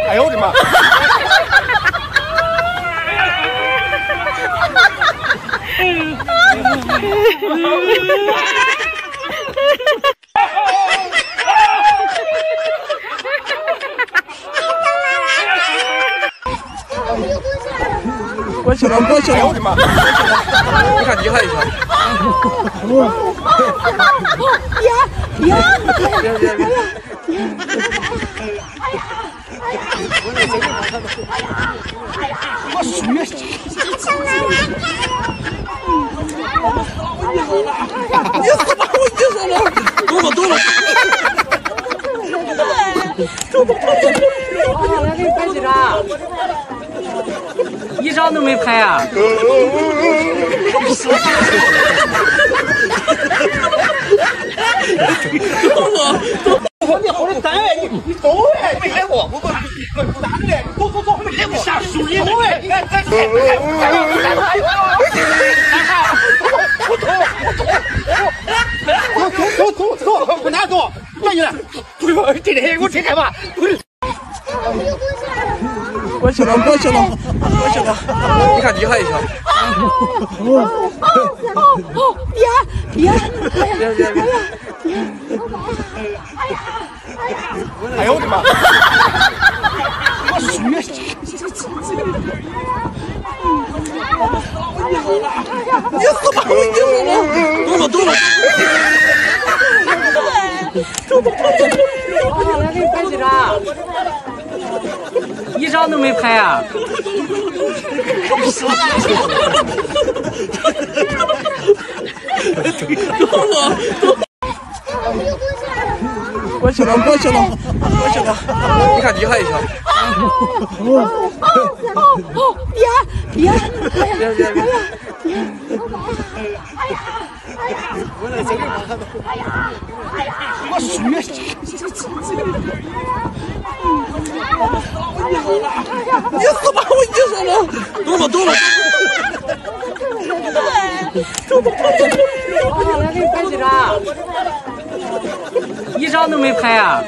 哎呦我的妈！ 过去了，过去了！ 哎呦我的妈！ 你看厉害一下！别！ 我输了！ 你死吧！我你说了，懂了。 我来给你拍几张，一张都没拍啊！ 你好的单位，你走哎！没来过，我咋的嘞？走，没来过。下树你走哎！你看这。走，往哪走？快去了！这里我真害怕。 过去了！你看厉害一下！别！ 哎呦我的妈！我输了！ 你死吧！我你说了，懂了。 我来给你拍几张，一张都没拍啊！ 过去了！你看厉害一下！别！ 我输了！ 你死吧！我你说了，懂了。 我来给你拍几张，一张都没拍啊！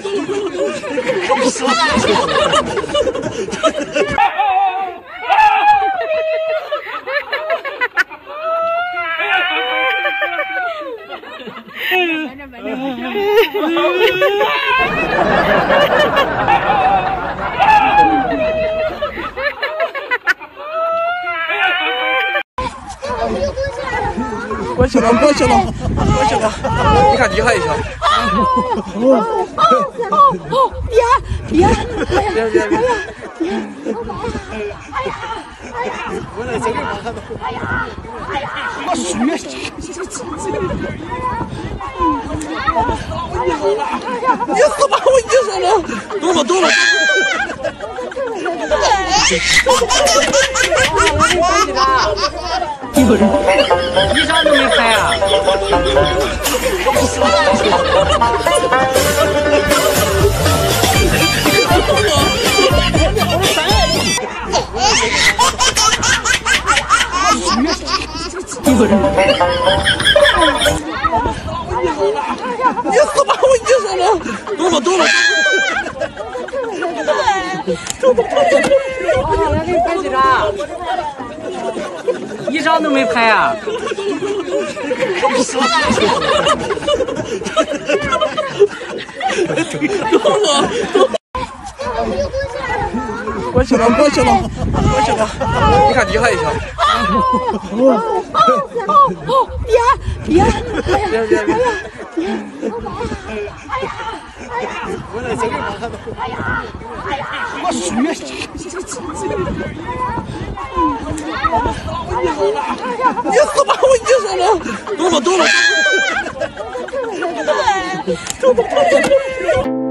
过去了！你看厉害一下！别！ 我输了！ 你死吧！我你说了，懂了。 我来给你拍几张，一张都没拍啊！ 你死吧！我你说了，懂了。 我来给你拍几张，一张都没拍啊！ 过去了！你看厉害一下！别！ 我输了！ 你死吧！我你说了，懂了。